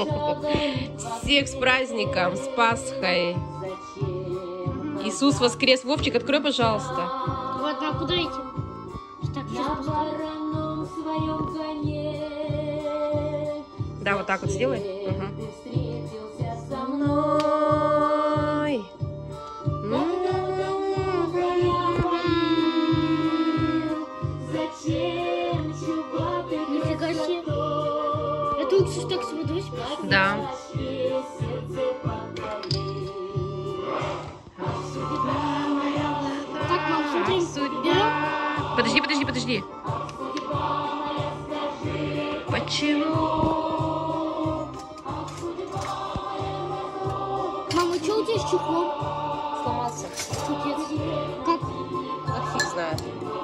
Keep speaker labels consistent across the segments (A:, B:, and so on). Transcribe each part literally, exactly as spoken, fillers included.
A: Всех с праздником, с Пасхой. Иисус воскрес. Вовчик, открой, пожалуйста.
B: Ладно, а куда идти? Так,
A: да, вот так вот сделай. Угу.
B: Нифига себе. Это уксус так с водой?
A: Да.
B: Так, мам, смотри. Берем?
A: Подожди, подожди, подожди. Почему?
B: Мама, что у тебя с чехлом?
A: Сломался.
B: Капец. Как?
A: А фиг знает.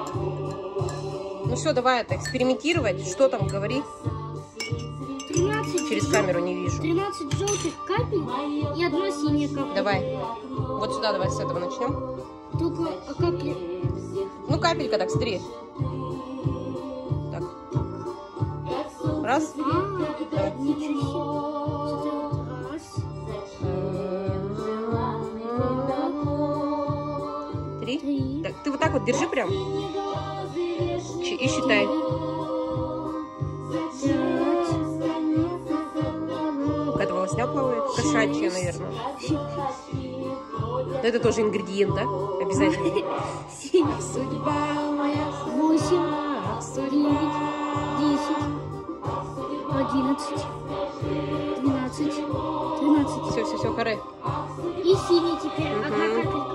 A: Ну все, давай это экспериментировать. Что там, говори.
B: тринадцать.
A: Через камеру не вижу.
B: тринадцать желтых капель и одна синяя капля.
A: Давай. Вот сюда давай с этого начнем.
B: Только а капли.
A: Ну, капелька так, смотри. Так. Раз.
B: А, ничего себе. Раз.
A: Три.
B: Три.
A: Так, ты вот так вот держи прям. И считай. Какая-то волосня плавает. Кошачья, наверное. Но это тоже ингредиент, да? Обязательно.
B: Семь. Восемь. Девять. Десять. Одиннадцать. Двенадцать. Тринадцать.
A: Все, все, все, хоры.
B: И синий теперь.
A: Угу.
B: Одна капелька.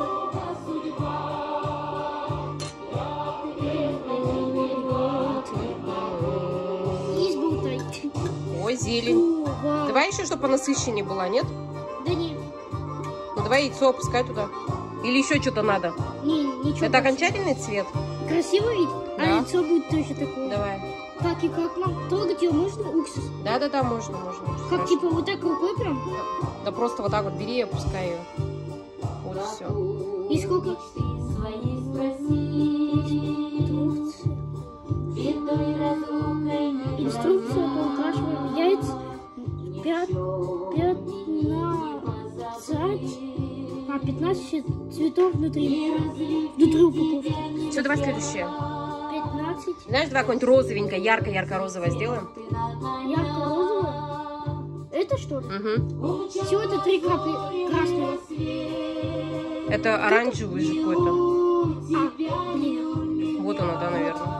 B: Есть болтай.
A: Ой, зелень.
B: О, вау.
A: Давай еще, чтобы понасыщеннее была, нет?
B: Да не.
A: Ну, давай яйцо опускай туда. Или еще что-то надо.
B: Не, ничего.
A: Это окончательный цвет?
B: Красиво ведь?
A: Да.
B: А лицо будет тоже такое.
A: Давай.
B: Так, и как нам? Трогать ее можно? Уксус?
A: Да-да-да, можно, можно.
B: Как,
A: Хорошо.
B: типа, вот так рукой прям?
A: Да просто вот так вот бери и опускай ее. Вот все.
B: И сколько? Инструкция по укашиванию яиц пятнадцать, а пятнадцать цветов внутри, внутри упаковки.
A: Все, давай следующее.
B: пятнадцать.
A: Знаешь, давай какое-нибудь розовенькое, ярко-ярко-розовое сделаем.
B: Ярко-розовое. Это что ли?
A: Угу.
B: Всего это три капли красного.
A: Это оранжевый же какой-то.
B: А, блин.
A: Вот оно, да, наверное.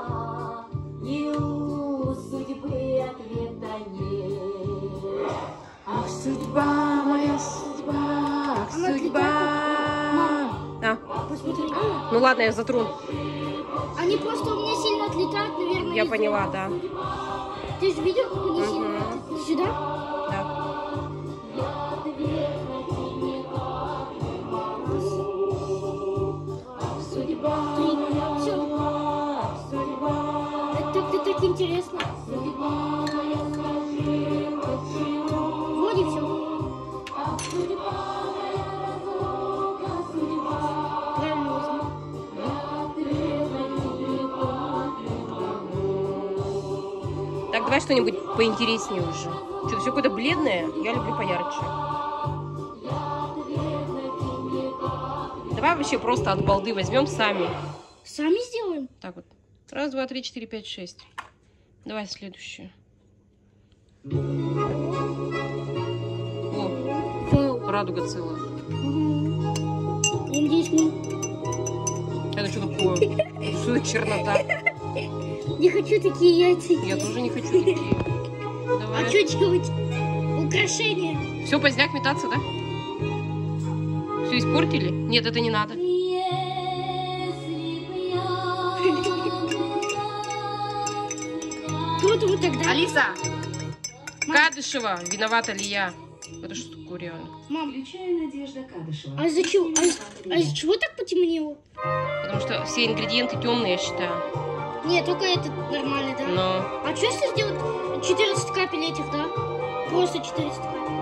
A: Ах, судьба, моя судьба, ах, судьба. А,
B: Посмотри.
A: ну ладно, я затру.
B: Они просто у меня сильно отлетают, наверное.
A: Я
B: из-за
A: поняла,
B: этого.
A: да.
B: Ты же видел, как они
A: Мгм.
B: сильно отлетают? Сюда?
A: Да.
B: Три. Все. Это так-то так интересно. Вроде все. Правильно возьму.
A: Так, давай что-нибудь поинтереснее уже. Что-то все какое-то бледное. Я люблю поярче. Давай вообще просто от балды возьмем сами.
B: Сами сделаем?
A: Так вот. Раз, два, три, четыре, пять, шесть. Давай следующую. О,
B: Вау.
A: радуга целая.
B: Угу. Я надеюсь, мы...
A: Это что такое? Что это чернота?
B: Не хочу такие яйца.
A: Я тоже не хочу такие. Давай.
B: А что делать? Украшения.
A: Все, поздняк метаться, да? Все испортили? Нет, это не надо.
B: Круто вот тогда.
A: Алиса!
B: Мам.
A: Кадышева, виновата ли я? Это что такое реально?
B: Мам,
C: Включаю Надежда Кадышева.
B: а из-за чего? А из- а из-за чего так потемнело?
A: Потому что все ингредиенты темные, я считаю.
B: Нет, только этот нормальный, да?
A: Но
B: А что если сделать четырнадцать капель этих, да? Просто четырнадцать капель.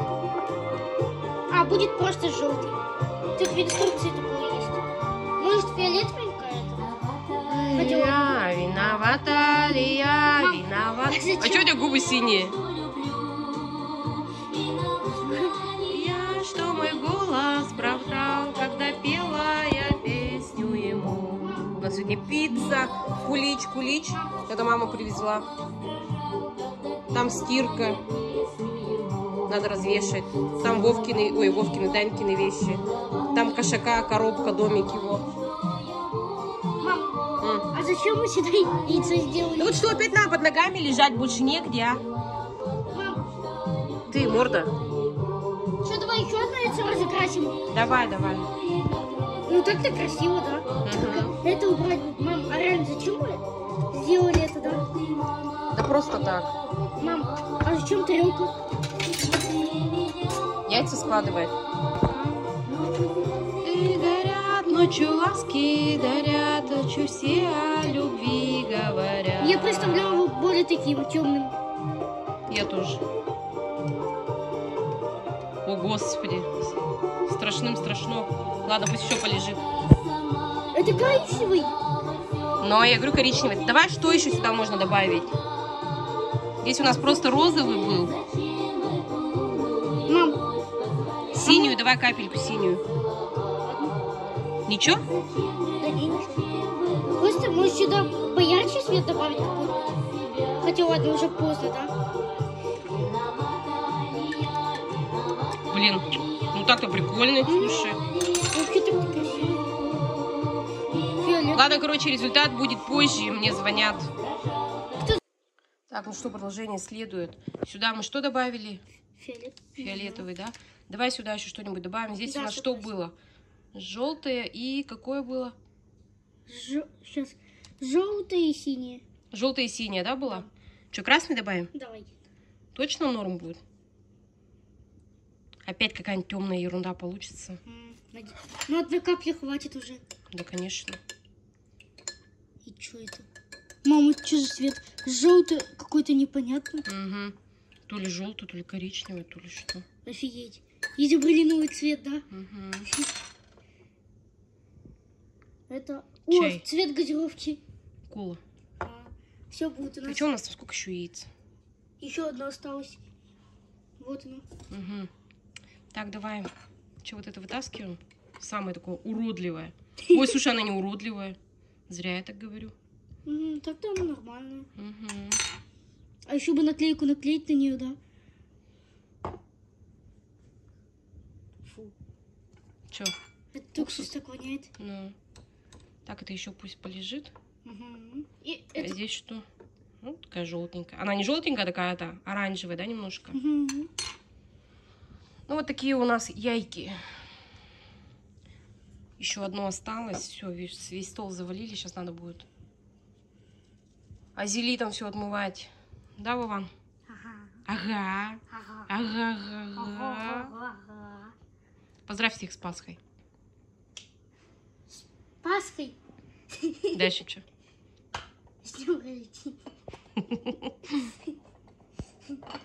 B: А, будет просто желтый. Тут в инструкции такое есть. Может, фиолетовый какая-то? Хотя ладно.
A: я виновата ли я
B: Мам,
A: виновата?
B: а зачем?
A: А что у тебя губы синие? запела я песню ему. У нас сегодня пицца, кулич, кулич. Это мама привезла. Там стирка. Надо развешать. Там Вовкины, ой, Вовкины, Данькины вещи. Там кошака, коробка, домик его.
B: Мам,
A: М.
B: а зачем мы сюда яйцо сделали?
A: Ну вот что, опять нам под ногами лежать больше негде, а?
B: Мам,
A: Ты, морда.
B: что, давай еще одно яйцо разукрасим?
A: Давай, давай.
B: Ну так-то красиво, да?
A: Угу.
B: Это убрать. Мам, а реально зачем мы сделали это, да?
A: Да просто так.
B: Мам, а зачем тарелка?
A: Яйца складывает. И горят ночью ласки, дарят ночью все о любви говорят.
B: Я представляла его более таким темным.
A: Я тоже. О, Господи. Страшным страшно. Ладно, пусть еще полежит.
B: Это коричневый.
A: Но я говорю коричневый. Давай, что еще сюда можно добавить? Здесь у нас просто розовый был.
B: Мам,
A: Синюю, давай капельку синюю. Ничего?
B: да не, ничего. Просто, может, сюда поярче свет добавить какой-то? Хотя, ладно, уже поздно, да?
A: Блин, ну так-то прикольно, слушай.
B: Вообще так красиво. Фиолет.
A: Ладно, короче, результат будет позже, мне звонят.
B: Кто?
A: Так, ну что, продолжение следует. Сюда мы что добавили?
B: Фиолет.
A: Фиолетовый, да? Давай сюда еще что-нибудь добавим. Здесь
B: Да,
A: у нас что
B: согласна.
A: было? Желтое и какое было?
B: Жо... Сейчас. Желтые и синие.
A: Желтое и синее, да, было? Что, красный добавим?
B: Давай.
A: Точно норм будет? Опять какая-нибудь темная ерунда получится.
B: М, наде- Ну, одной капли хватит уже.
A: Да, конечно.
B: И что это? Мама, это что за цвет? Желтый какой-то непонятный.
A: Угу. То ли желтый, то ли коричневый, то ли что.
B: Офигеть. Изобрели новый цвет, да?
A: Угу.
B: Это...
A: Чай.
B: О, цвет газировки.
A: Кола.
B: Все будет у нас.
A: Причем у нас там сколько еще яиц?
B: Еще одно осталось. Вот оно.
A: Угу. Так, давай. Что, вот это вытаскиваем? Самое такое уродливое. Ой, слушай, она не уродливая. Зря я так говорю.
B: М, Так-то оно нормальное.
A: Угу.
B: А еще бы наклейку наклеить на нее, да? Фу.
A: Че?
B: Это уксус так воняет.
A: Ну. Так, это еще пусть полежит.
B: Мгм. И
A: А
B: это...
A: здесь что? Ну, такая желтенькая. Она не желтенькая, такая-то оранжевая, да, немножко?
B: Мгм.
A: Ну, вот такие у нас яйки. Еще одно осталось. Все, весь, весь стол завалили. Сейчас надо будет азелитом все отмывать. Да, Вован?
B: Ага.
A: Ага.
B: Ага.
A: Ага, ага, ага.
B: Ага.
A: Поздравь всех с Пасхой.
B: Пасхой.
A: Дальше что?
B: С днем рождения.